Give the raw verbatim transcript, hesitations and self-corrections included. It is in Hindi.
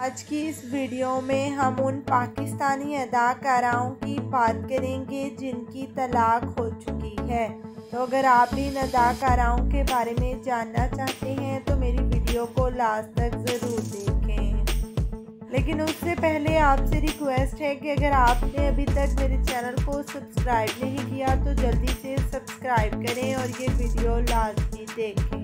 आज की इस वीडियो में हम उन पाकिस्तानी अदाकाराओं की बात करेंगे जिनकी तलाक हो चुकी है। तो अगर आप भी इन अदाकाराओं के बारे में जानना चाहते हैं तो मेरी वीडियो को लास्ट तक ज़रूर देखें। लेकिन उससे पहले आपसे रिक्वेस्ट है कि अगर आपने अभी तक मेरे चैनल को सब्सक्राइब नहीं किया तो जल्दी से सब्सक्राइब करें और ये वीडियो लाजमी देखें।